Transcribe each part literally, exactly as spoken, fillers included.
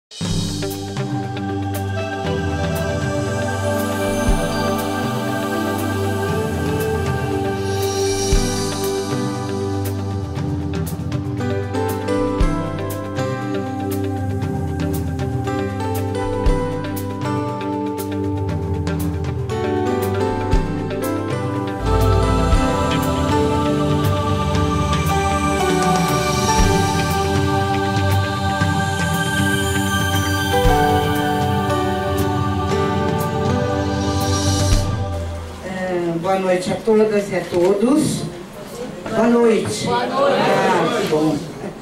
Boa noite a todas e a todos. Boa noite. Boa noite. Ah, que bom.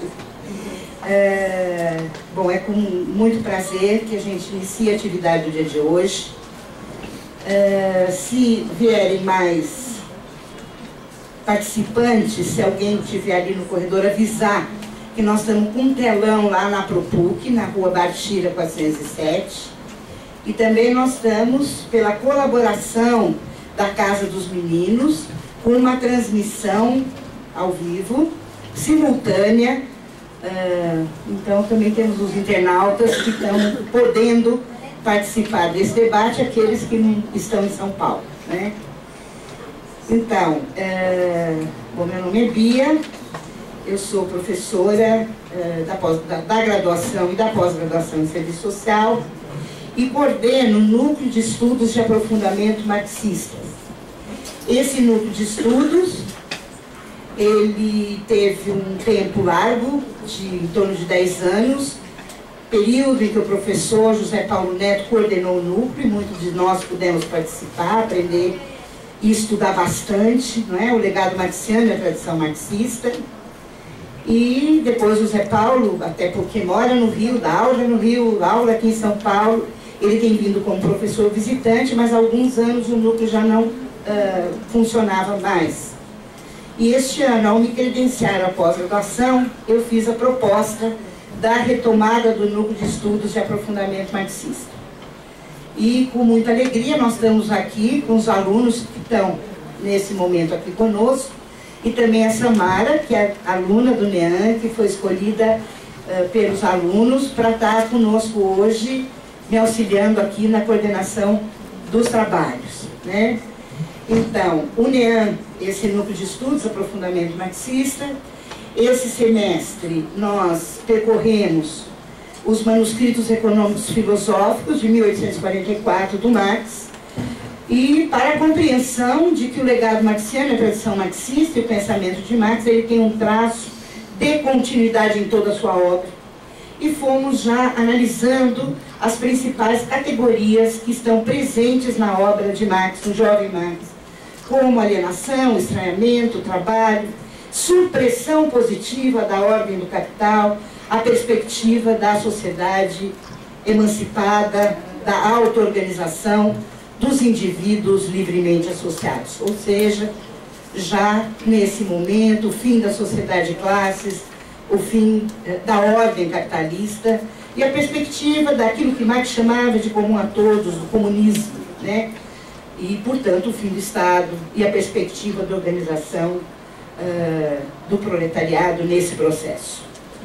É, bom, é com muito prazer que a gente inicia a atividade do dia de hoje. É, se vierem mais participantes, se alguém estiver ali no corredor, avisar que nós estamos com um telão lá na ProPuc, na rua Bartira quatrocentos e sete. E também nós estamos, pela colaboração da Casa dos Meninos, com uma transmissão ao vivo, simultânea. Uh, então também temos os internautas que estão podendo participar desse debate, aqueles que não estão em São Paulo, né? Então, uh, bom, meu nome é Bia, eu sou professora uh, da, pós, da, da graduação e da pós-graduação em Serviço Social e coordeno o Núcleo de Estudos de Aprofundamento Marxista. Esse núcleo de estudos, ele teve um tempo largo, de em torno de dez anos, período em que o professor José Paulo Neto coordenou o núcleo, muitos de nós pudemos participar, aprender e estudar bastante, não é? O legado marxiano e a tradição marxista. E depois o José Paulo, até porque mora no Rio, dá aula no Rio, aula aqui em São Paulo, ele tem vindo como professor visitante, mas há alguns anos o núcleo já não uh, funcionava mais. E este ano, ao me credenciar a pós-graduação, eu fiz a proposta da retomada do Núcleo de Estudos de Aprofundamento Marxista. E com muita alegria nós estamos aqui com os alunos que estão nesse momento aqui conosco, e também a Samara, que é aluna do NEAN, que foi escolhida uh, pelos alunos para estar conosco hoje, me auxiliando aqui na coordenação dos trabalhos, né? Então, o NEAN, esse Núcleo de Estudos, Aprofundamento Marxista, esse semestre nós percorremos os manuscritos econômicos filosóficos de mil oitocentos e quarenta e quatro do Marx, e para a compreensão de que o legado marxiano, a tradição marxista e o pensamento de Marx, ele tem um traço de continuidade em toda a sua obra. E fomos já analisando as principais categorias que estão presentes na obra de Marx, no jovem Marx, como alienação, estranhamento, trabalho, supressão positiva da ordem do capital, a perspectiva da sociedade emancipada, da auto-organização dos indivíduos livremente associados. Ou seja, já nesse momento, o fim da sociedade de classes, o fim da ordem capitalista e a perspectiva daquilo que Marx chamava de comum a todos, do comunismo, né? E, portanto, o fim do Estado e a perspectiva da organização uh, do proletariado nesse processo.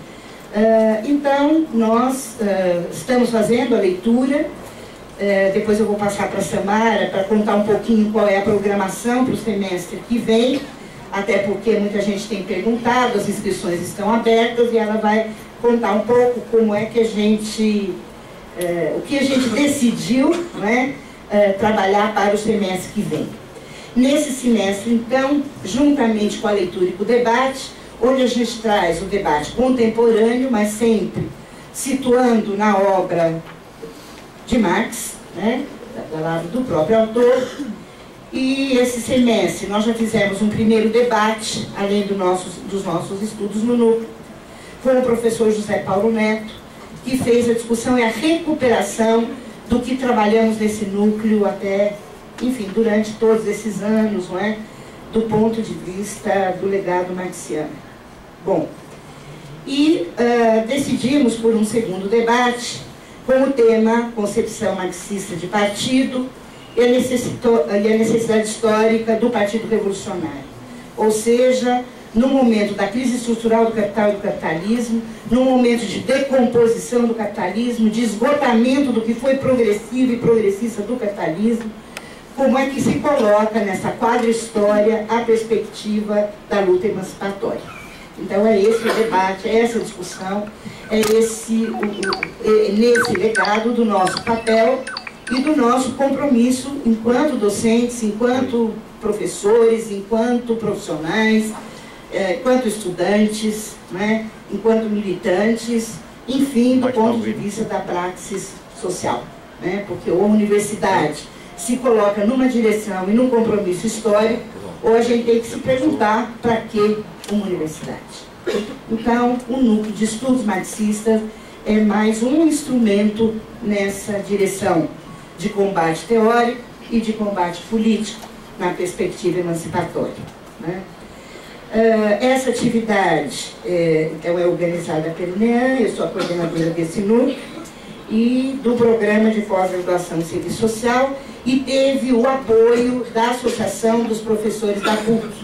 Uh, então, nós uh, estamos fazendo a leitura, uh, depois eu vou passar para a Samara para contar um pouquinho qual é a programação para o semestre que vem, até porque muita gente tem perguntado, as inscrições estão abertas e ela vai contar um pouco como é que a gente, uh, o que a gente decidiu, não é? Uh, trabalhar para o semestre que vem. Nesse semestre, então, juntamente com a leitura e com o debate, onde a gente traz o debate contemporâneo, mas sempre situando na obra de Marx, né, da palavra do próprio autor. E esse semestre nós já fizemos um primeiro debate, além do nossos, dos nossos estudos no núcleo, com o professor José Paulo Neto, que fez a discussão e a recuperação do que trabalhamos nesse núcleo até, enfim, durante todos esses anos, não é? Do ponto de vista do legado marxiano. Bom, e uh, decidimos por um segundo debate com o tema Concepção Marxista de Partido e a necessidade histórica do Partido Revolucionário. Ou seja, no momento da crise estrutural do capital e do capitalismo, no momento de decomposição do capitalismo, de esgotamento do que foi progressivo e progressista do capitalismo, como é que se coloca nessa quadra história a perspectiva da luta emancipatória. Então é esse o debate, é essa discussão, é esse, o, o, é nesse legado do nosso papel e do nosso compromisso enquanto docentes, enquanto professores, enquanto profissionais, é, enquanto estudantes, né, enquanto militantes, enfim, do ponto de vista da praxis social, né, porque ou a universidade se coloca numa direção e num compromisso histórico, ou a gente tem que se perguntar para que uma universidade. Então, o núcleo de estudos marxistas é mais um instrumento nessa direção de combate teórico e de combate político na perspectiva emancipatória, né? Uh, essa atividade é, então é organizada pelo NEAN, eu sou a coordenadora desse núcleo, e do programa de pós-graduação em serviço social, e teve o apoio da Associação dos Professores da P U C.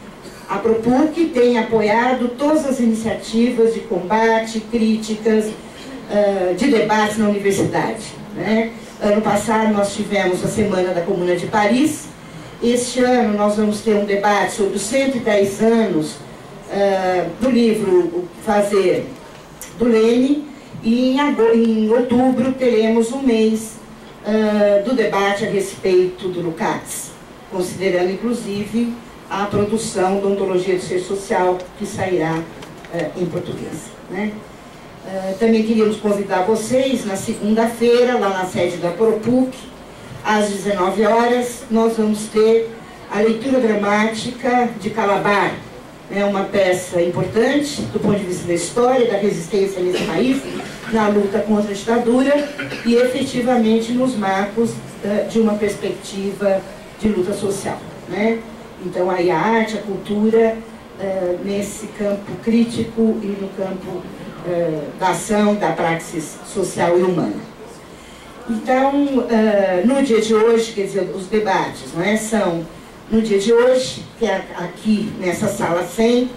A ProPuc tem apoiado todas as iniciativas de combate, críticas, uh, de debate na universidade, né? Ano passado nós tivemos a Semana da Comuna de Paris. Este ano nós vamos ter um debate sobre os cento e dez anos uh, do livro O que Fazer, do Lênin, e em, em outubro teremos um mês uh, do debate a respeito do Lukács, considerando inclusive a produção da Ontologia do Ser Social, que sairá uh, em português, né? Uh, também queríamos convidar vocês, na segunda-feira, lá na sede da ProPuc, às dezenove horas, nós vamos ter a leitura dramática de Calabar, né, uma peça importante do ponto de vista da história, da resistência nesse país, na luta contra a ditadura e efetivamente nos marcos uh, de uma perspectiva de luta social, né? Então aí a arte, a cultura, uh, nesse campo crítico e no campo uh, da ação, da praxis social e humana. Então, uh, no dia de hoje, quer dizer, os debates, não é, são no dia de hoje, que é aqui nessa sala cem,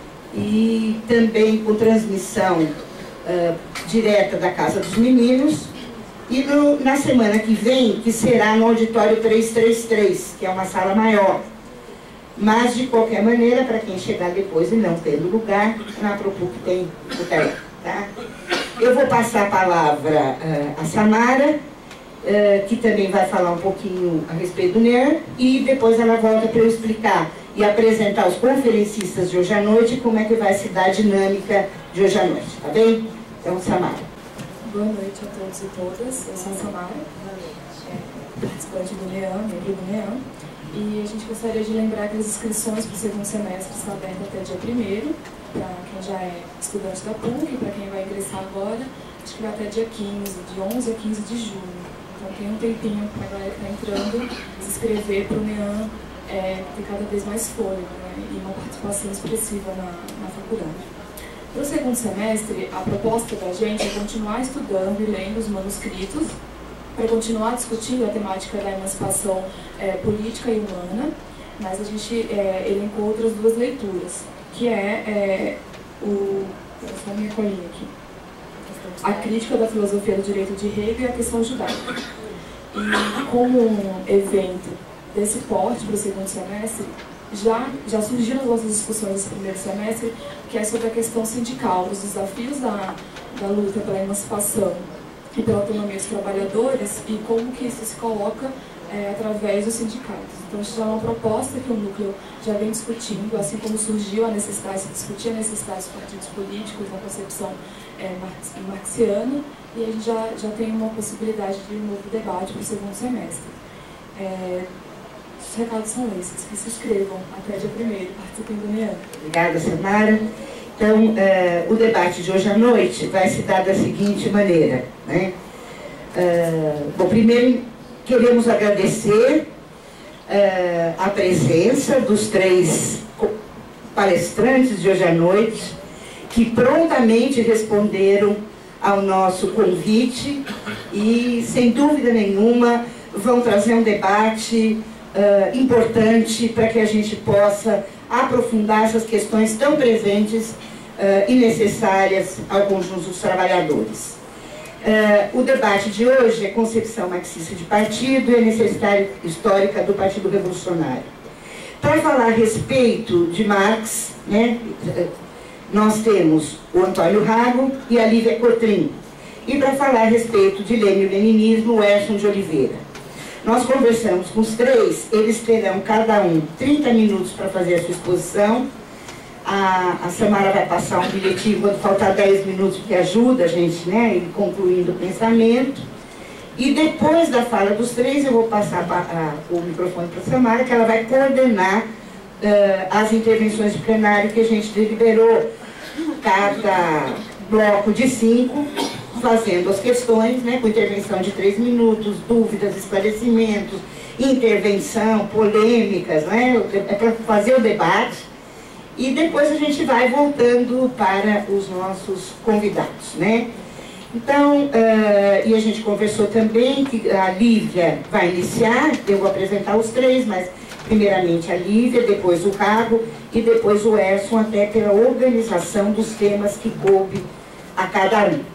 e também com transmissão uh, direta da Casa dos Meninos, e no, na semana que vem, que será no auditório trezentos e trinta e três, que é uma sala maior. Mas, de qualquer maneira, para quem chegar depois e não tendo lugar, na ProPuc tem o telão, tá? Eu vou passar a palavra uh, a Samara, uh, que também vai falar um pouquinho a respeito do NEAN, e depois ela volta para eu explicar e apresentar os conferencistas de hoje à noite como é que vai se dar a dinâmica de hoje à noite, tá bem? Então, Samara. Boa noite a todos e todas, eu sou a Samara, é, participante do NEAN, membro do NEAN, e a gente gostaria de lembrar que as inscrições para o segundo semestre estão abertas até dia primeiro, para quem já é estudante da P U C, para quem vai ingressar agora, acho que vai até dia quinze, de onze a quinze de junho. Então tem um tempinho para a galera que está entrando se inscrever para o NEAN é, ter cada vez mais fôlego, né, e uma participação expressiva na, na faculdade. Para o segundo semestre, a proposta da gente é continuar estudando e lendo os manuscritos, para continuar discutindo a temática da emancipação é, política e humana, mas a gente é, elencou outras duas leituras, que é, é o... Só minha colinha aqui. A crítica da filosofia do direito de Hegel e a questão judaica. E como um evento desse porte para o segundo semestre, já, já surgiram as nossas discussões desse primeiro semestre, que é sobre a questão sindical, os desafios da, da luta pela emancipação e pela autonomia dos trabalhadores e como que isso se coloca é, através dos sindicatos. Então, isso já é uma proposta que o núcleo já vem discutindo, assim como surgiu a necessidade, se discutir a necessidade dos partidos políticos na concepção é, marxiana, e a gente já, já tem uma possibilidade de um novo debate para o segundo semestre. É, os recados são esses, que se inscrevam até dia primeiro, participem do NEAN. Obrigada, Samara. Então, é, o debate de hoje à noite vai se dar da seguinte maneira, né? É, bom, primeiro, queremos agradecer é, a presença dos três palestrantes de hoje à noite, que prontamente responderam ao nosso convite e, sem dúvida nenhuma, vão trazer um debate uh, importante para que a gente possa aprofundar essas questões tão presentes uh, e necessárias ao conjunto dos trabalhadores. Uh, o debate de hoje é concepção marxista de partido e a necessidade histórica do Partido Revolucionário. Para falar a respeito de Marx, né, nós temos o Antônio Rago e a Lívia Cotrim. E para falar a respeito de Lênin-Leninismo, o Edson de Oliveira. Nós conversamos com os três, eles terão cada um trinta minutos para fazer a sua exposição. A, a Samara vai passar um bilhetinho quando faltar dez minutos, que ajuda a gente, né, ele concluindo o pensamento. E depois da fala dos três, eu vou passar a, a, o microfone para a Samara, que ela vai coordenar uh, as intervenções de plenário que a gente deliberou, cada bloco de cinco, fazendo as questões, né, com intervenção de três minutos, dúvidas, esclarecimentos, intervenção, polêmicas, né, é para fazer o debate. E depois a gente vai voltando para os nossos convidados, né? Então, uh, e a gente conversou também que a Lívia vai iniciar, eu vou apresentar os três, mas primeiramente a Lívia, depois o Rago e depois o Edson, até pela organização dos temas que coube a cada um.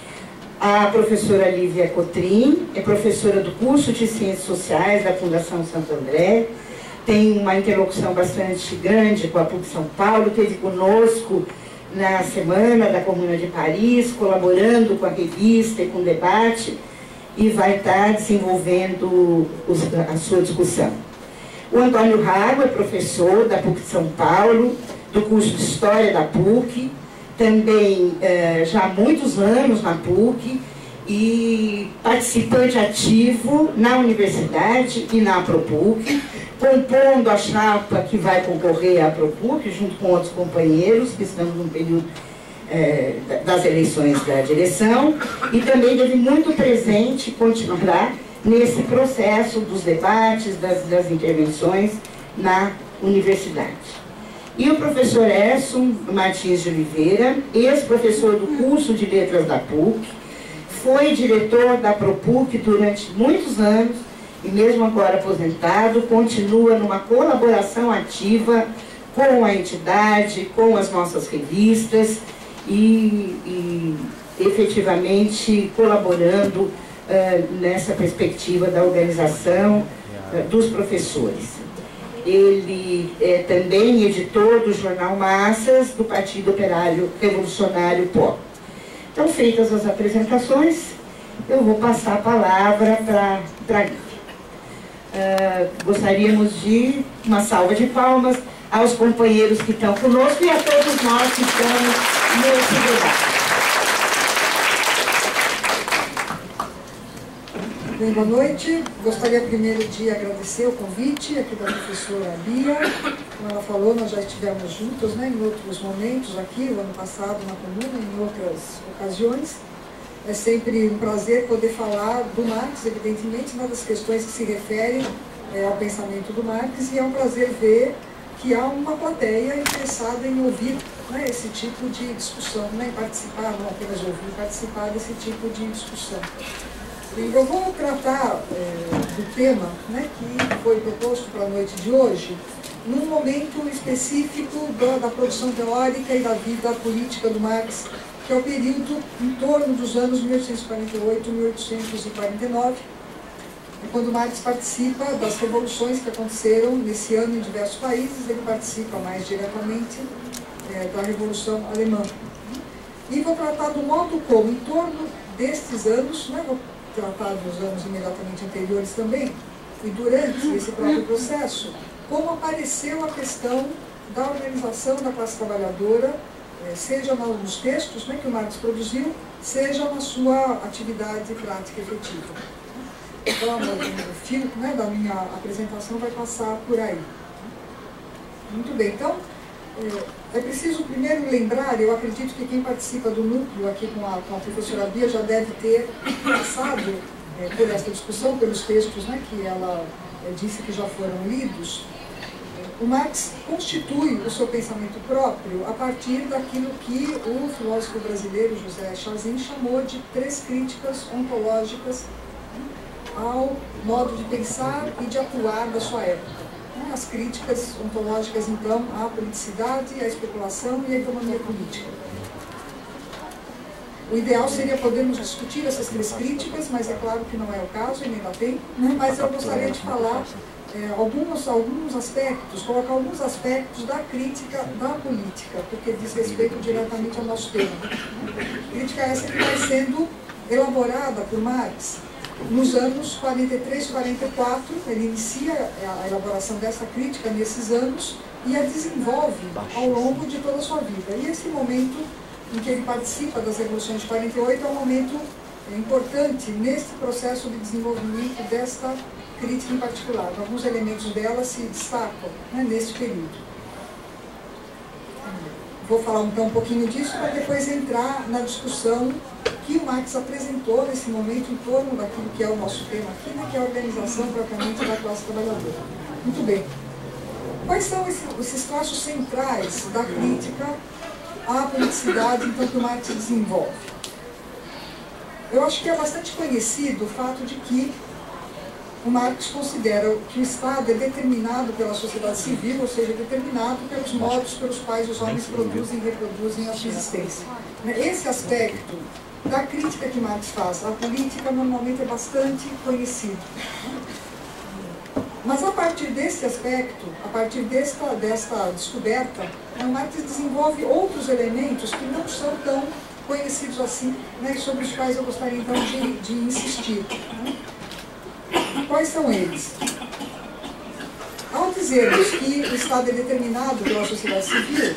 A professora Lívia Cotrim é professora do curso de Ciências Sociais da Fundação Santo André, tem uma interlocução bastante grande com a PUC São Paulo, esteve conosco na Semana da Comuna de Paris, colaborando com a revista e com o debate, e vai estar desenvolvendo os, a sua discussão. O Antônio Rago é professor da PUC de São Paulo, do curso de História da PUC, também eh, já há muitos anos na PUC, e participante ativo na universidade e na ProPuc, compondo a chapa que vai concorrer à ProPuc, junto com outros companheiros, que estamos no período é, das eleições da direção, e também teve muito presente, continuará, nesse processo dos debates, das, das intervenções na universidade. E o professor Edson Martins de Oliveira, ex-professor do curso de Letras da PUC, foi diretor da ProPuc durante muitos anos, e mesmo agora aposentado, continua numa colaboração ativa com a entidade, com as nossas revistas e, e efetivamente colaborando uh, nessa perspectiva da organização uh, dos professores. Ele é também editor do jornal Massas, do Partido Operário Revolucionário P O. Então, feitas as apresentações, eu vou passar a palavra para a Lívia. Uh, gostaríamos de uma salva de palmas aos companheiros que estão conosco e a todos nós que estamos nesse debate. Bem, boa noite. Gostaria primeiro de agradecer o convite aqui da professora Lia. Como ela falou, nós já estivemos juntos, né, em outros momentos aqui, o ano passado na Comuna, em outras ocasiões. É sempre um prazer poder falar do Marx, evidentemente, uma das questões que se referem é, ao pensamento do Marx, e é um prazer ver que há uma plateia interessada em ouvir, né, esse tipo de discussão, né, em participar, não apenas ouvir, participar desse tipo de discussão. E eu vou tratar é, do tema, né, que foi proposto para a noite de hoje, num momento específico da, da produção teórica e da vida política do Marx, que é o período em torno dos anos mil oitocentos e quarenta e oito a mil oitocentos e quarenta e nove, quando Marx participa das revoluções que aconteceram nesse ano em diversos países. Ele participa mais diretamente é, da Revolução Alemã. E vou tratar do modo como, em torno destes anos, né, vou tratar dos anos imediatamente anteriores também, e durante esse próprio processo, como apareceu a questão da organização da classe trabalhadora, seja nos textos, né, que o Marx produziu, seja na sua atividade prática efetiva. Então, o fio, né, da minha apresentação vai passar por aí. Muito bem, então, é preciso primeiro lembrar, eu acredito que quem participa do núcleo aqui com a, com a professora Bia já deve ter passado é, por essa discussão, pelos textos, né, que ela é, disse que já foram lidos. O Marx constitui o seu pensamento próprio a partir daquilo que o filósofo brasileiro José Chazin chamou de três críticas ontológicas ao modo de pensar e de atuar da sua época. né, as críticas ontológicas, então, à politicidade, à especulação e à economia política. O ideal seria podermos discutir essas três críticas, mas é claro que não é o caso e nem dá tempo, né? Mas eu gostaria de falar é, alguns, alguns aspectos, colocar alguns aspectos da crítica da política, porque diz respeito diretamente ao nosso tema. Crítica essa que vai sendo elaborada por Marx nos anos quarenta e três, quarenta e quatro, ele inicia a elaboração dessa crítica nesses anos e a desenvolve ao longo de toda a sua vida. E esse momento em que ele participa das revoluções de quarenta e oito é um momento importante nesse processo de desenvolvimento desta crítica em particular. Alguns elementos dela se destacam, né, nesse período. Vou falar então um pouquinho disso para depois entrar na discussão que o Marx apresentou nesse momento em torno daquilo que é o nosso tema aqui, né, que é a organização propriamente da classe trabalhadora. Muito bem. Quais são esses, esses traços centrais da crítica à politicidade, então, que o Marx desenvolve? Eu acho que é bastante conhecido o fato de que o Marx considera que o Estado é determinado pela sociedade civil, ou seja, determinado pelos modos pelos quais os homens produzem e reproduzem a sua existência. Esse aspecto da crítica que Marx faz à política normalmente é bastante conhecido. Mas a partir desse aspecto, a partir desta, desta descoberta, o Marx desenvolve outros elementos que não são tão conhecidos assim, né, sobre os quais eu gostaria então de, de insistir. Né? Quais são eles? Ao dizermos que o Estado é determinado pela sociedade civil,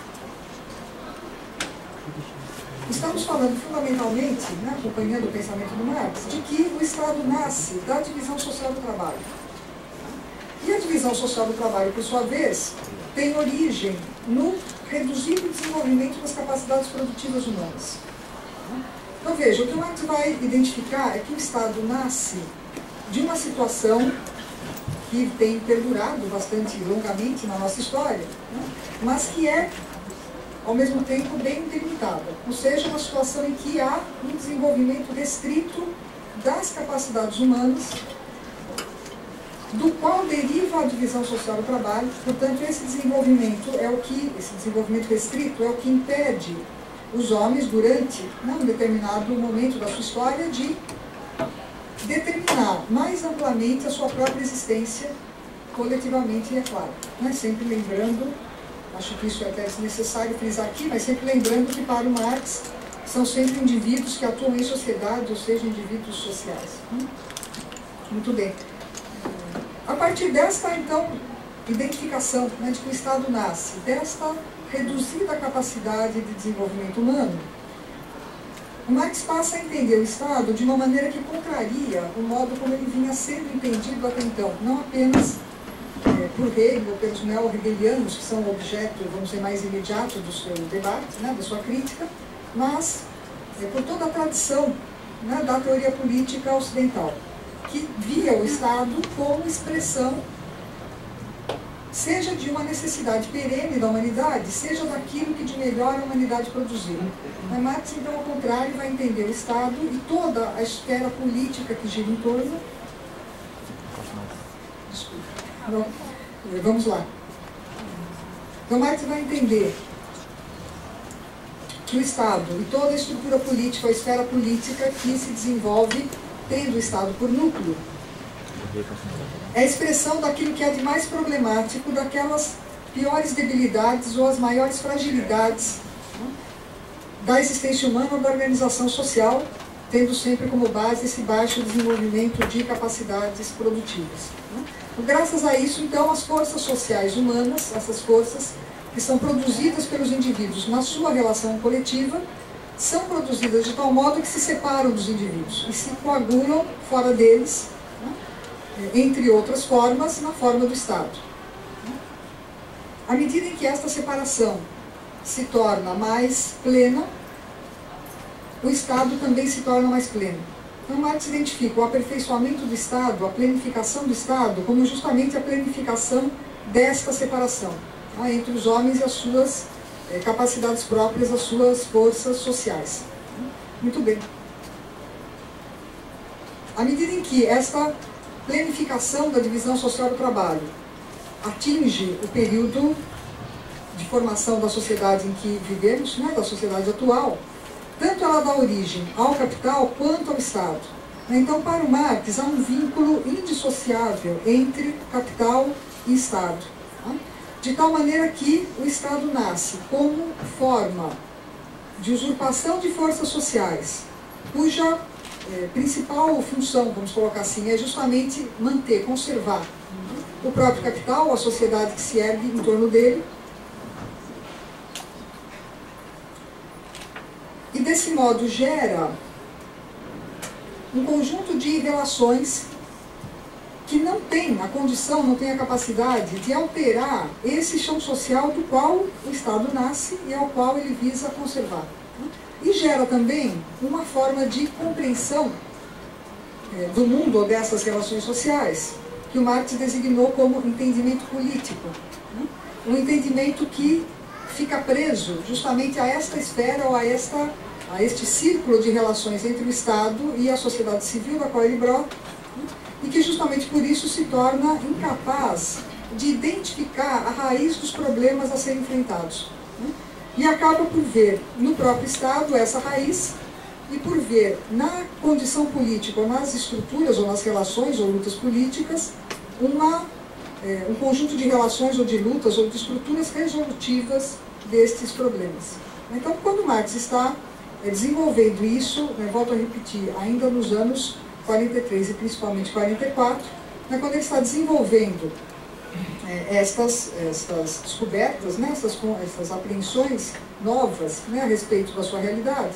estamos falando fundamentalmente, né, acompanhando o pensamento do Marx, de que o Estado nasce da divisão social do trabalho. E a divisão social do trabalho, por sua vez, tem origem no reduzido desenvolvimento das capacidades produtivas humanas. Então veja, o que o Marx vai identificar é que o Estado nasce de uma situação que tem perdurado bastante longamente na nossa história, né, mas que é, ao mesmo tempo, bem delimitada. Ou seja, uma situação em que há um desenvolvimento restrito das capacidades humanas, do qual deriva a divisão social do trabalho. Portanto, esse desenvolvimento é o que, esse desenvolvimento restrito é o que impede os homens, durante, né, um determinado momento da sua história, de determinar mais amplamente a sua própria existência coletivamente, e é claro, né, sempre lembrando, acho que isso é até desnecessário frisar aqui, mas sempre lembrando que para o Marx são sempre indivíduos que atuam em sociedade, ou seja, indivíduos sociais. Muito bem. A partir desta, então, identificação, né, de que o Estado nasce desta reduzida capacidade de desenvolvimento humano, o Marx passa a entender o Estado de uma maneira que contraria o modo como ele vinha sendo entendido até então, não apenas é, por Hegel ou pelos neo-hegelianos, que são o objeto, vamos dizer, mais imediato do seu debate, né, da sua crítica, mas é, por toda a tradição, né, da teoria política ocidental, que via o Estado como expressão, seja de uma necessidade perene da humanidade, seja daquilo que de melhor a humanidade produziu. Mas Marx, então, ao contrário, vai entender o Estado e toda a esfera política que gira em torno. Desculpa. Não, vamos lá. Então, Marx vai entender que o Estado e toda a estrutura política, a esfera política que se desenvolve tendo o Estado por núcleo, é a expressão daquilo que é de mais problemático, daquelas piores debilidades ou as maiores fragilidades, né, da existência humana ou da organização social, tendo sempre como base esse baixo desenvolvimento de capacidades produtivas. Né. Graças a isso, então, as forças sociais humanas, essas forças que são produzidas pelos indivíduos na sua relação coletiva, são produzidas de tal modo que se separam dos indivíduos e se coagulam fora deles, né, entre outras formas, na forma do Estado. À medida em que esta separação se torna mais plena, o Estado também se torna mais pleno. Então, Marx identifica o aperfeiçoamento do Estado, a planificação do Estado, como justamente a planificação desta separação, né, entre os homens e as suas capacidades próprias, as suas forças sociais. Muito bem. À medida em que esta planificação da divisão social do trabalho atinge o período de formação da sociedade em que vivemos, né, da sociedade atual, tanto ela dá origem ao capital quanto ao Estado. Então, para o Marx, há um vínculo indissociável entre capital e Estado, tá? De tal maneira que o Estado nasce como forma de usurpação de forças sociais, cuja é, principal função, vamos colocar assim, é justamente manter, conservar o próprio capital, a sociedade que se ergue em torno dele, e desse modo gera um conjunto de relações que não tem a condição, não tem a capacidade de alterar esse chão social do qual o Estado nasce e ao qual ele visa conservar. E gera também uma forma de compreensão é, do mundo ou dessas relações sociais, que o Marx designou como entendimento político. Um entendimento que fica preso justamente a esta esfera ou a, esta, a este círculo de relações entre o Estado e a sociedade civil da qual ele brota, e que justamente por isso se torna incapaz de identificar a raiz dos problemas a serem enfrentados. E acaba por ver no próprio Estado essa raiz, e por ver na condição política, ou nas estruturas, ou nas relações, ou lutas políticas, uma, é, um conjunto de relações, ou de lutas, ou de estruturas resolutivas destes problemas. Então, quando Marx está é, desenvolvendo isso, né, volto a repetir, ainda nos anos quarenta e três e principalmente quarenta e quatro, né, quando ele está desenvolvendo é, estas, estas descobertas, né, essas, essas apreensões novas, né, a respeito da sua realidade,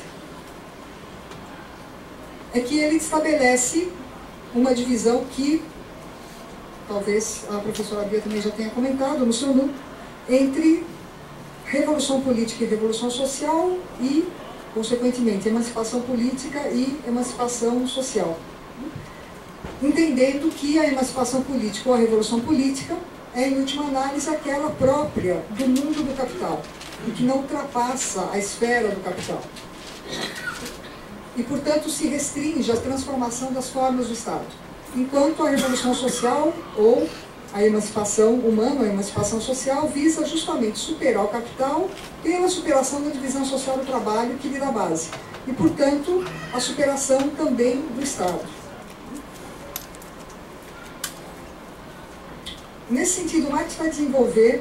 é que ele estabelece uma divisão que, talvez a professora Bia também já tenha comentado no seu núcleo, entre revolução política e revolução social e, consequentemente, emancipação política e emancipação social. Entendendo que a emancipação política ou a revolução política é, em última análise, aquela própria do mundo do capital, e que não ultrapassa a esfera do capital. E, portanto, se restringe à transformação das formas do Estado. Enquanto a revolução social ou a emancipação humana, a emancipação social, visa justamente superar o capital pela superação da divisão social do trabalho que lhe dá base. E, portanto, a superação também do Estado. Nesse sentido, Marx vai desenvolver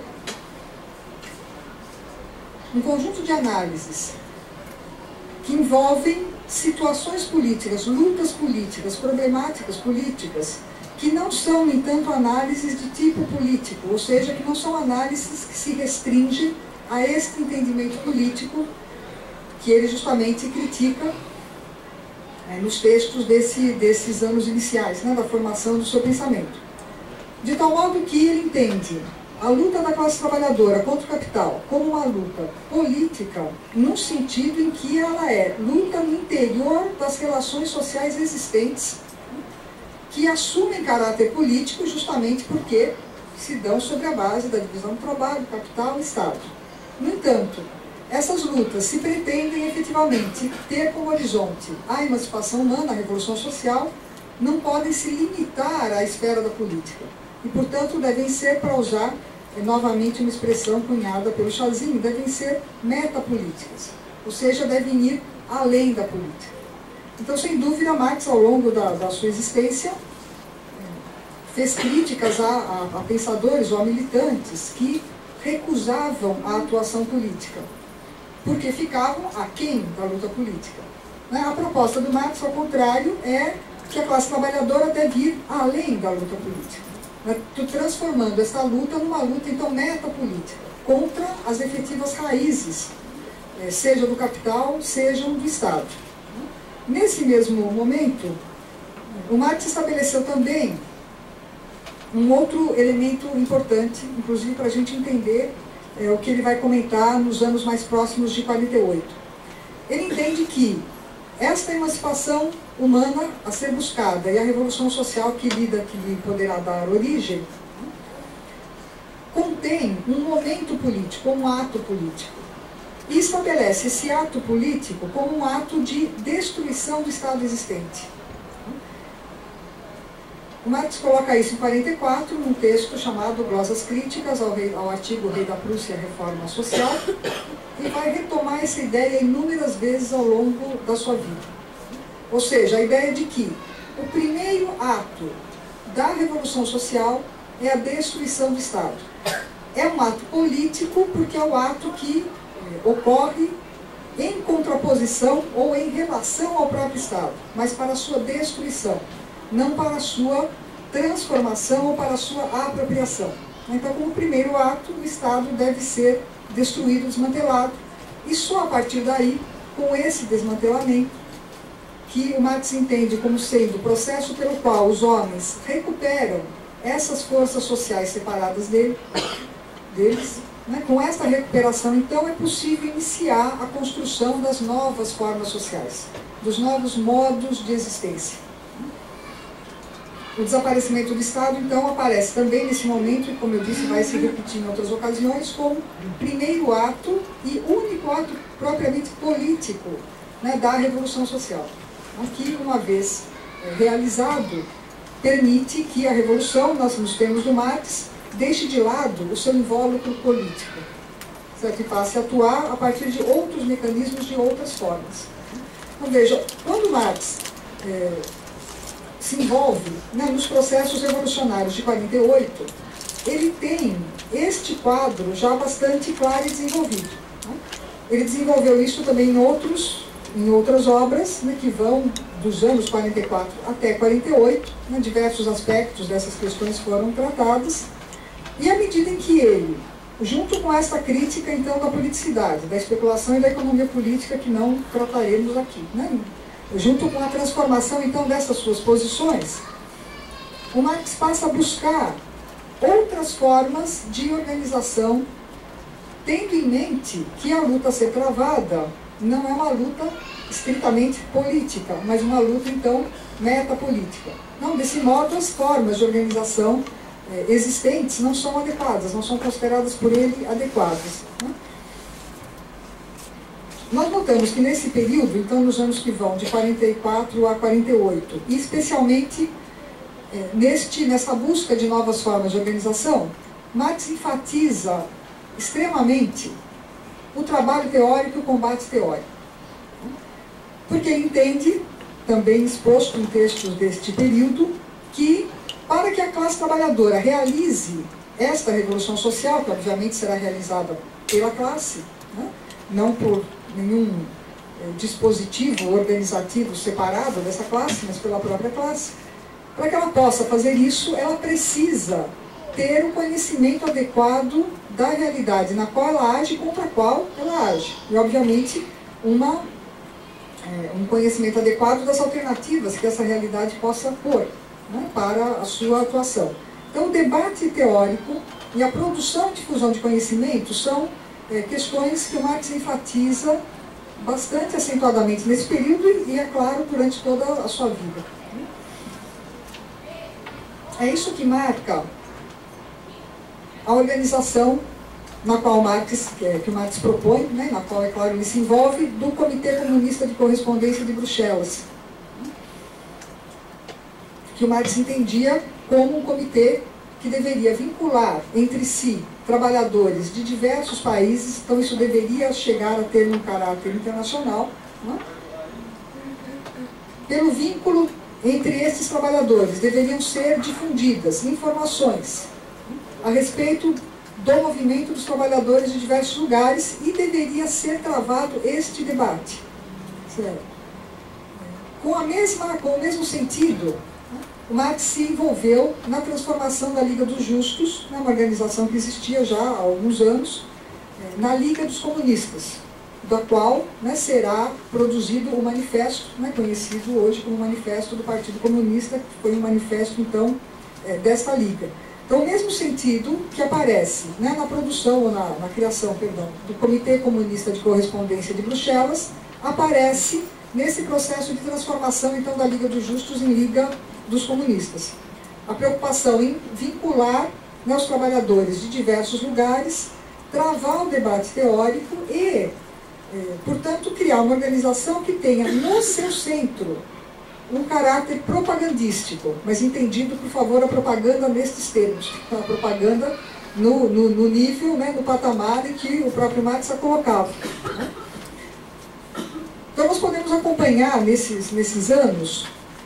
um conjunto de análises que envolvem situações políticas, lutas políticas, problemáticas políticas, que não são, no entanto, análises de tipo político, ou seja, que não são análises que se restringem a este entendimento político que ele justamente critica é, nos textos desse, desses anos iniciais, né, da formação do seu pensamento. De tal modo que ele entende a luta da classe trabalhadora contra o capital como uma luta política, num sentido em que ela é luta no interior das relações sociais existentes, que assumem caráter político justamente porque se dão sobre a base da divisão do trabalho, capital e Estado. No entanto, essas lutas, se pretendem efetivamente ter como horizonte a emancipação humana, a revolução social, não podem se limitar à esfera da política. E, portanto, devem ser, para usar é, novamente uma expressão cunhada pelo Chazin, devem ser metapolíticas, ou seja, devem ir além da política. Então, sem dúvida, Marx, ao longo da, da sua existência, fez críticas a, a, a pensadores ou a militantes que recusavam a atuação política, porque ficavam aquém da luta política. A proposta do Marx, ao contrário, é que a classe trabalhadora deve ir além da luta política, transformando essa luta numa luta, então, metapolítica, contra as efetivas raízes, seja do capital, sejam do Estado. Nesse mesmo momento, o Marx estabeleceu também um outro elemento importante, inclusive para a gente entender é, o que ele vai comentar nos anos mais próximos de quarenta e oito. Ele entende que esta emancipação humana a ser buscada e a revolução social que lida, que lhe poderá dar origem, contém um momento político, um ato político, e estabelece esse ato político como um ato de destruição do Estado existente. O Marx coloca isso em quarenta e quatro, num texto chamado Glosas Críticas ao, rei, ao artigo Rei da Prússia e a Reforma Social, e vai retomar essa ideia inúmeras vezes ao longo da sua vida. Ou seja, a ideia de que o primeiro ato da Revolução Social é a destruição do Estado. É um ato político porque é o ato que eh, ocorre em contraposição ou em relação ao próprio Estado, mas para a sua destruição, não para a sua transformação ou para a sua apropriação. Então, como primeiro ato, o Estado deve ser destruído, desmantelado, e só a partir daí, com esse desmantelamento, que o Marx entende como sendo o processo pelo qual os homens recuperam essas forças sociais separadas dele, deles, né? Com esta recuperação, então, é possível iniciar a construção das novas formas sociais, dos novos modos de existência. O desaparecimento do Estado, então, aparece também nesse momento, e como eu disse, vai se repetir em outras ocasiões, como primeiro ato e único ato propriamente político, né, da Revolução Social. Aqui, uma vez é, realizado, permite que a Revolução, nós nos termos do Marx, deixe de lado o seu invólucro político, certo? E passe a atuar a partir de outros mecanismos, de outras formas. Então, veja, quando Marx é, se envolve, né, nos processos revolucionários de quarenta e oito, ele tem este quadro já bastante claro e desenvolvido. Né? Ele desenvolveu isso também em, outros, em outras obras, né, que vão dos anos quarenta e quatro até quarenta e oito, né, diversos aspectos dessas questões foram tratados, e à medida em que ele, junto com essa crítica, então, da politicidade, da especulação e da economia política, que não trataremos aqui, né, junto com a transformação, então, dessas suas posições, o Marx passa a buscar outras formas de organização, tendo em mente que a luta a ser travada não é uma luta estritamente política, mas uma luta, então, metapolítica. Não, desse modo, as formas de organização eh, existentes não são adequadas, não são consideradas por ele adequadas. Né? Nós notamos que nesse período, então, nos anos que vão de quarenta e quatro a quarenta e oito, e especialmente eh, neste, nessa busca de novas formas de organização, Marx enfatiza extremamente o trabalho teórico e o combate teórico. Porque ele entende, também exposto em textos deste período, que para que a classe trabalhadora realize esta revolução social, que obviamente será realizada pela classe, né, não por nenhum eh, dispositivo organizativo separado dessa classe, mas pela própria classe, para que ela possa fazer isso, ela precisa ter o conhecimento adequado da realidade na qual ela age e contra a qual ela age. E, obviamente, uma, é, um conhecimento adequado das alternativas que essa realidade possa pôr, né, para a sua atuação. Então, o debate teórico e a produção e difusão de conhecimento são é, questões que o Marx enfatiza bastante acentuadamente nesse período e, é claro, durante toda a sua vida. É isso que marca a organização na qual Marx, que, que o Marx propõe, né, na qual, é claro, ele se envolve, do Comitê Comunista de Correspondência de Bruxelas, que o Marx entendia como um comitê que deveria vincular entre si trabalhadores de diversos países, então isso deveria chegar a ter um caráter internacional, né? Pelo vínculo entre esses trabalhadores deveriam ser difundidas informações a respeito do movimento dos trabalhadores de diversos lugares e deveria ser travado este debate. Certo? Com, a mesma, com o mesmo sentido, o Marx se envolveu na transformação da Liga dos Justos, né, uma organização que existia já há alguns anos, na Liga dos Comunistas, da qual, né, será produzido o manifesto, né, conhecido hoje como Manifesto do Partido Comunista, que foi um manifesto, então, é, desta Liga. Então, o mesmo sentido que aparece, né, na produção, ou na, na criação, perdão, do Comitê Comunista de Correspondência de Bruxelas, aparece nesse processo de transformação, então, da Liga dos Justos em Liga dos Comunistas. A preocupação em vincular, né, os trabalhadores de diversos lugares, travar o debate teórico e, eh, portanto, criar uma organização que tenha no seu centro um caráter propagandístico, mas entendido, por favor, a propaganda nestes termos. A propaganda no, no, no nível, né, no patamar em que o próprio Marx a colocava. Então nós podemos acompanhar nesses, nesses anos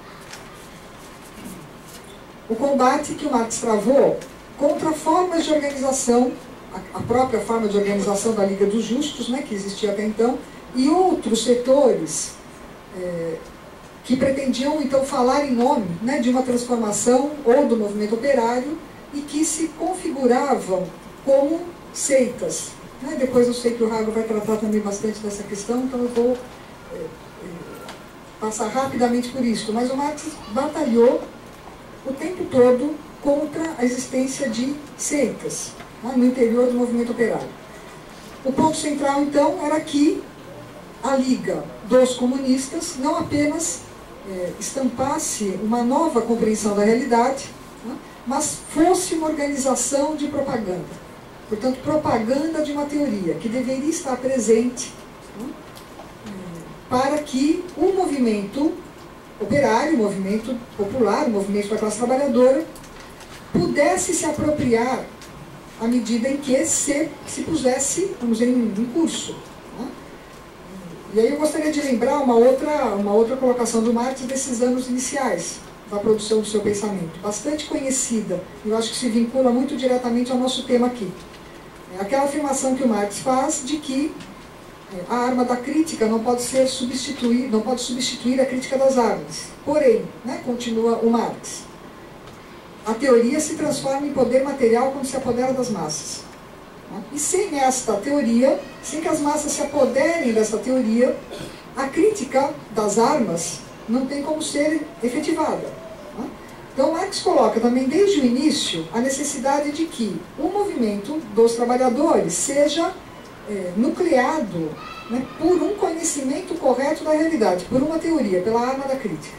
o combate que o Marx travou contra formas de organização, a, a própria forma de organização da Liga dos Justos, né, que existia até então, e outros setores é, que pretendiam então falar em nome, né, de uma transformação ou do movimento operário e que se configuravam como seitas. Né? Depois eu sei que o Rago vai tratar também bastante dessa questão, então eu vou é, é, passar rapidamente por isso. Mas o Marx batalhou o tempo todo contra a existência de seitas, né, no interior do movimento operário. O ponto central, então, era que a Liga dos Comunistas não apenas é, estampasse uma nova compreensão da realidade, né, mas fosse uma organização de propaganda. Portanto, propaganda de uma teoria que deveria estar presente, né, para que o movimento operário, o movimento popular, o movimento da classe trabalhadora, pudesse se apropriar à medida em que se, se pusesse, vamos dizer, em, em curso. Né? E aí eu gostaria de lembrar uma outra, uma outra colocação do Marx desses anos iniciais da produção do seu pensamento, bastante conhecida, e eu acho que se vincula muito diretamente ao nosso tema aqui. É aquela afirmação que o Marx faz de que a arma da crítica não pode ser substituir, não pode substituir a crítica das armas. Porém, né, continua o Marx, a teoria se transforma em poder material quando se apodera das massas. E sem esta teoria, sem que as massas se apoderem dessa teoria, a crítica das armas não tem como ser efetivada. Então Marx coloca também desde o início a necessidade de que o movimento dos trabalhadores seja é, nucleado, né, por um conhecimento correto da realidade, por uma teoria, pela arma da crítica.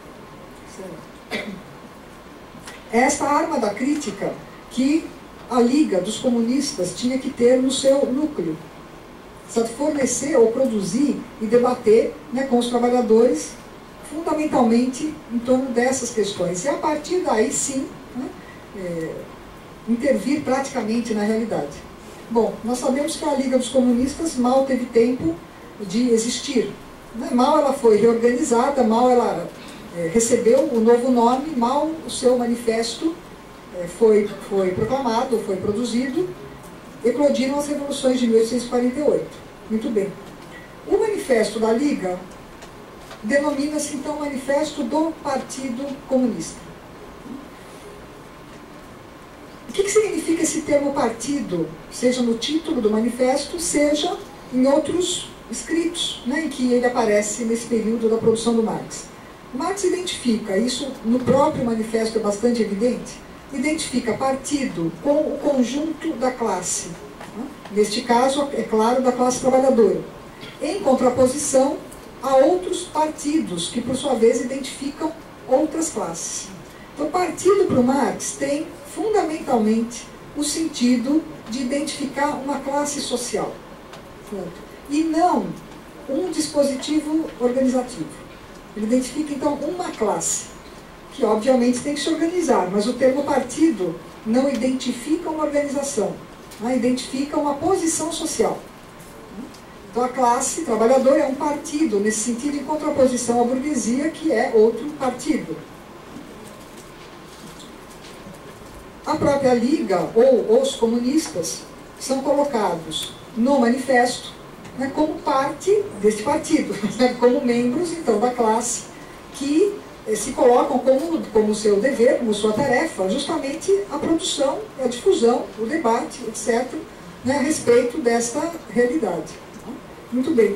Esta arma da crítica que a Liga dos Comunistas tinha que ter no seu núcleo, fornecer ou produzir e debater, né, com os trabalhadores, fundamentalmente em torno dessas questões. E a partir daí, sim, né, é, intervir praticamente na realidade. Bom, nós sabemos que a Liga dos Comunistas mal teve tempo de existir. Né? Mal ela foi reorganizada, mal ela é, recebeu o novo nome, mal o seu manifesto é, foi, foi proclamado, foi produzido, eclodiram as revoluções de mil oitocentos e quarenta e oito. Muito bem. O manifesto da Liga denomina-se, então, Manifesto do Partido Comunista. O que, que significa esse termo partido, seja no título do manifesto, seja em outros escritos, né, em que ele aparece nesse período da produção do Marx? Marx identifica, isso no próprio manifesto é bastante evidente, identifica partido com o conjunto da classe, né? Neste caso, é claro, da classe trabalhadora, em contraposição a outros partidos, que por sua vez identificam outras classes. Então, partido para o Marx tem fundamentalmente o sentido de identificar uma classe social, certo? E não um dispositivo organizativo. Ele identifica, então, uma classe, que obviamente tem que se organizar, mas o termo partido não identifica uma organização, né? Identifica uma posição social. Então a classe trabalhadora é um partido, nesse sentido, em contraposição à burguesia, que é outro partido. A própria Liga, ou os comunistas, são colocados no manifesto, né, como parte deste partido, né, como membros, então, da classe, que eh, se colocam como, como seu dever, como sua tarefa, justamente a produção, a difusão, o debate, etcétera, né, a respeito desta realidade. Muito bem.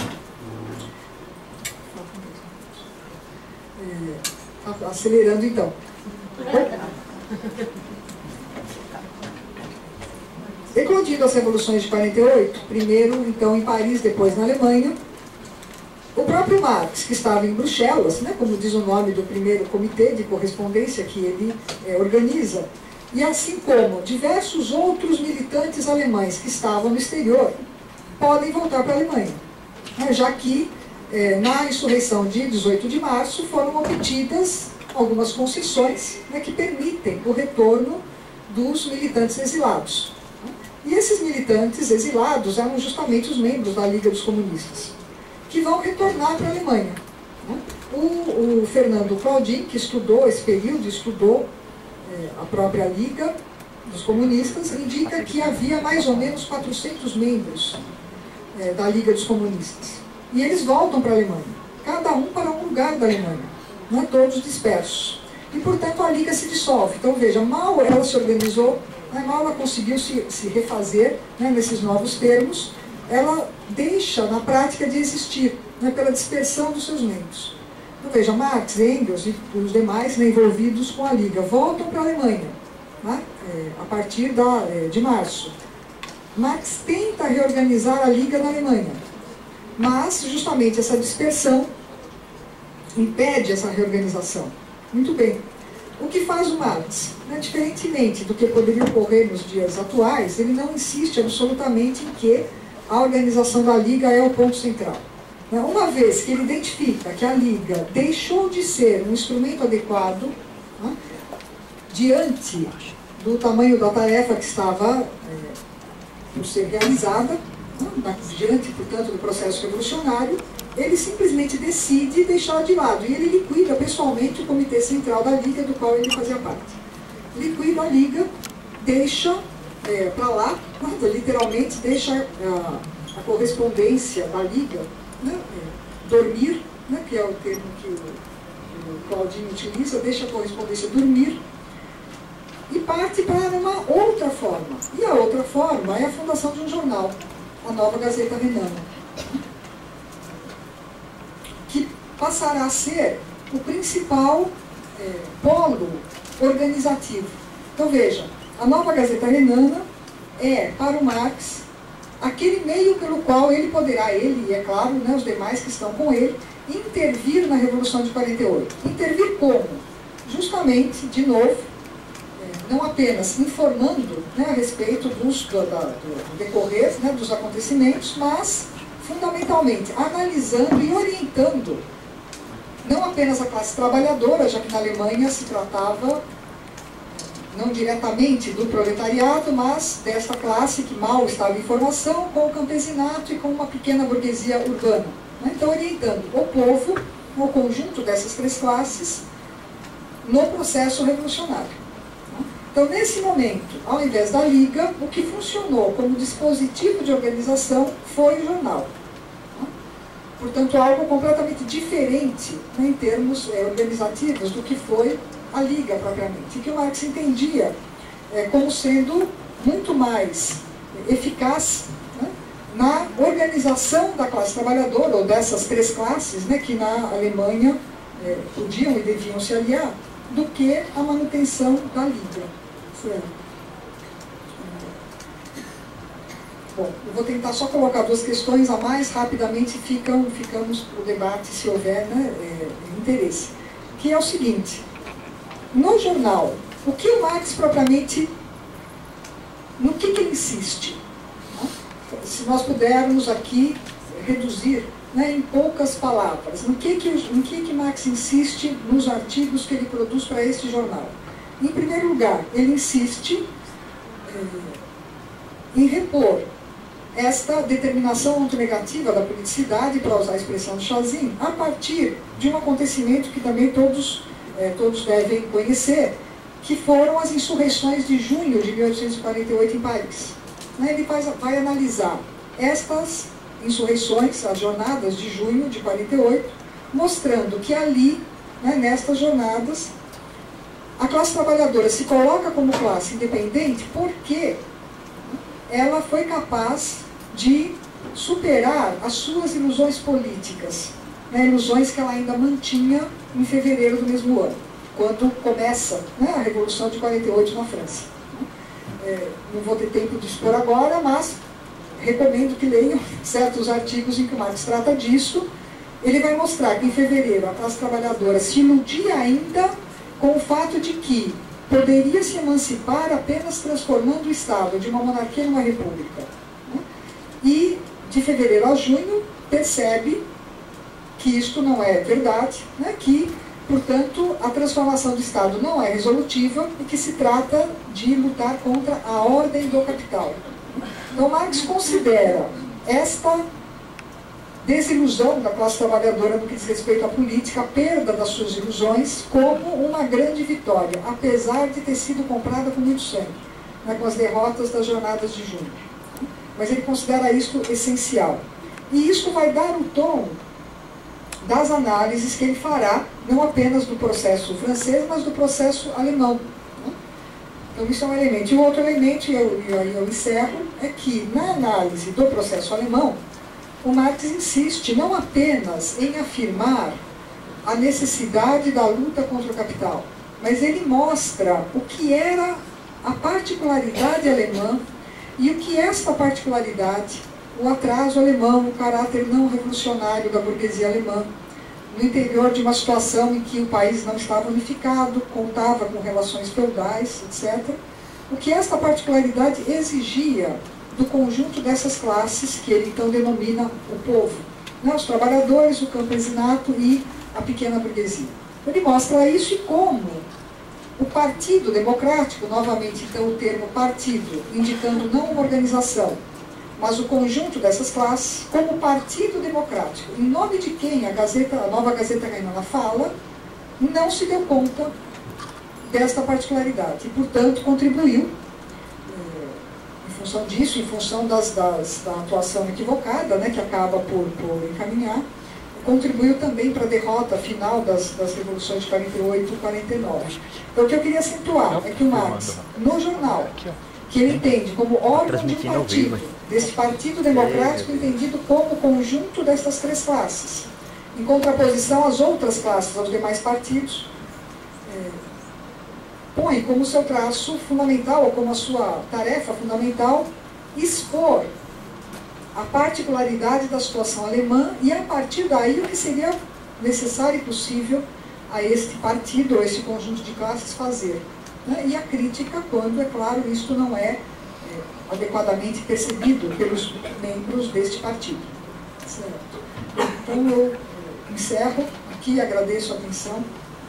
É, acelerando, então. Eclodindo as revoluções de quarenta e oito, primeiro, então, em Paris, depois na Alemanha, o próprio Marx, que estava em Bruxelas, né, como diz o nome do primeiro comitê de correspondência que ele é, organiza, e assim como diversos outros militantes alemães que estavam no exterior, podem voltar para a Alemanha, né, já que é, na insurreição de dezoito de março foram obtidas algumas concessões, né, que permitem o retorno dos militantes exilados. E esses militantes exilados eram justamente os membros da Liga dos Comunistas, que vão retornar para a Alemanha. O, o Fernando Claudin, que estudou esse período, estudou é, a própria Liga dos Comunistas, indica que havia mais ou menos quatrocentos membros é, da Liga dos Comunistas. E eles voltam para a Alemanha, cada um para um lugar da Alemanha, não é, todos dispersos. E, portanto, a Liga se dissolve. Então, veja, mal ela se organizou, né, mal ela conseguiu se, se refazer, né, nesses novos termos, ela deixa, na prática, de existir, né, pela dispersão dos seus membros. Então, veja, Marx, Engels e os demais, né, envolvidos com a Liga voltam para a Alemanha, né, é, a partir da, é, de março. Marx tenta reorganizar a Liga na Alemanha, mas justamente essa dispersão impede essa reorganização. Muito bem. O que faz o Marx? Né, diferentemente do que poderia ocorrer nos dias atuais, ele não insiste absolutamente em que a organização da Liga é o ponto central. Né, uma vez que ele identifica que a Liga deixou de ser um instrumento adequado, né, diante do tamanho da tarefa que estava é, por ser realizada, né, diante, portanto, do processo revolucionário, ele simplesmente decide deixar de lado. E ele liquida pessoalmente o Comitê Central da Liga, do qual ele fazia parte. Liquida a Liga, deixa é, para lá, nada, literalmente deixa a, a correspondência da Liga, né, é, dormir, né, que é o termo que o, o Claudinho utiliza, deixa a correspondência dormir, e parte para uma outra forma. E a outra forma é a fundação de um jornal, a Nova Gazeta Renana, que passará a ser o principal é, polo organizativo. Então veja, a Nova Gazeta Renana é, para o Marx, aquele meio pelo qual ele poderá, ele e é claro, né, os demais que estão com ele, intervir na Revolução de quarenta e oito. Intervir como? Justamente, de novo, é, não apenas informando, né, a respeito dos, do, do decorrer, né, dos acontecimentos, mas fundamentalmente analisando e orientando não apenas a classe trabalhadora, já que na Alemanha se tratava não diretamente do proletariado, mas desta classe que mal estava em formação, com o campesinato e com uma pequena burguesia urbana. Então, orientando o povo, o conjunto dessas três classes, no processo revolucionário. Então, nesse momento, ao invés da Liga, o que funcionou como dispositivo de organização foi o jornal. Portanto, algo completamente diferente, né, em termos é, organizativos do que foi a Liga propriamente, que o Marx entendia é, como sendo muito mais eficaz, né, na organização da classe trabalhadora, ou dessas três classes, né, que na Alemanha é, podiam e deviam se aliar, do que a manutenção da Liga. Bom, eu vou tentar só colocar duas questões a mais, rapidamente ficam, ficamos para o debate, se houver, né, é, interesse. Que é o seguinte, no jornal, o que o Marx propriamente, no que, que ele insiste? Né? Se nós pudermos aqui reduzir, né, em poucas palavras, no que que, em que que Marx insiste nos artigos que ele produz para este jornal? Em primeiro lugar, ele insiste é, em repor esta determinação autonegativa da politicidade, para usar a expressão de Chazin, a partir de um acontecimento que também todos, é, todos devem conhecer, que foram as insurreições de junho de mil oitocentos e quarenta e oito em Paris. Ele vai, vai analisar estas insurreições, as jornadas de junho de quarenta e oito, mostrando que ali, né, nestas jornadas, a classe trabalhadora se coloca como classe independente porque ela foi capaz de superar as suas ilusões políticas, né, ilusões que ela ainda mantinha em fevereiro do mesmo ano, quando começa, né, a Revolução de quarenta e oito na França. É, não vou ter tempo de expor agora, mas recomendo que leiam certos artigos em que o Marx trata disso. Ele vai mostrar que em fevereiro a classe trabalhadora se iludia ainda com o fato de que poderia se emancipar apenas transformando o Estado de uma monarquia em uma república. E, de fevereiro a junho, percebe que isto não é verdade, né, que, portanto, a transformação do Estado não é resolutiva e que se trata de lutar contra a ordem do capital. Então, Marx considera esta desilusão da classe trabalhadora no que diz respeito à política, a perda das suas ilusões, como uma grande vitória, apesar de ter sido comprada com muito sangue, né, com as derrotas das jornadas de junho. Mas ele considera isto essencial. E isto vai dar o tom das análises que ele fará, não apenas do processo francês, mas do processo alemão. Então, isso é um elemento. E o outro elemento, e eu, eu, eu encerro, é que, na análise do processo alemão, o Marx insiste não apenas em afirmar a necessidade da luta contra o capital, mas ele mostra o que era a particularidade alemã e o que esta particularidade, o atraso alemão, o caráter não revolucionário da burguesia alemã, no interior de uma situação em que o país não estava unificado, contava com relações feudais, etcétera, o que esta particularidade exigia do conjunto dessas classes, que ele então denomina o povo, né? Os trabalhadores, o campesinato e a pequena burguesia. Ele mostra isso e como o Partido Democrático, novamente então o termo partido, indicando não uma organização, mas o conjunto dessas classes, como Partido Democrático, em nome de quem a, Gazeta, a nova Gazeta Reimann fala, não se deu conta desta particularidade e, portanto, contribuiu, em função disso, em função das, das, da atuação equivocada, né, que acaba por, por encaminhar, contribuiu também para a derrota final das, das revoluções de quarenta e oito e quarenta e nove. Então, o que eu queria acentuar é que o Marx, no jornal, que ele entende como órgão de um partido, desse Partido Democrático entendido como conjunto dessas três classes, em contraposição às outras classes, aos demais partidos, é, põe como seu traço fundamental, ou como a sua tarefa fundamental, expor a particularidade da situação alemã e, a partir daí, o que seria necessário e possível a este partido, ou a esse conjunto de classes fazer. Né? E a crítica, quando, é claro, isto não é, é adequadamente percebido pelos membros deste partido. Certo? Então, eu encerro aqui, agradeço a atenção.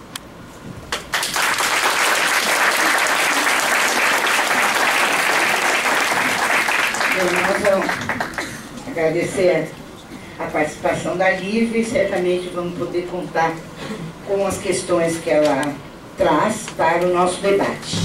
Nós vamos agradecer a participação da Lívia e certamente vamos poder contar com as questões que ela traz para o nosso debate.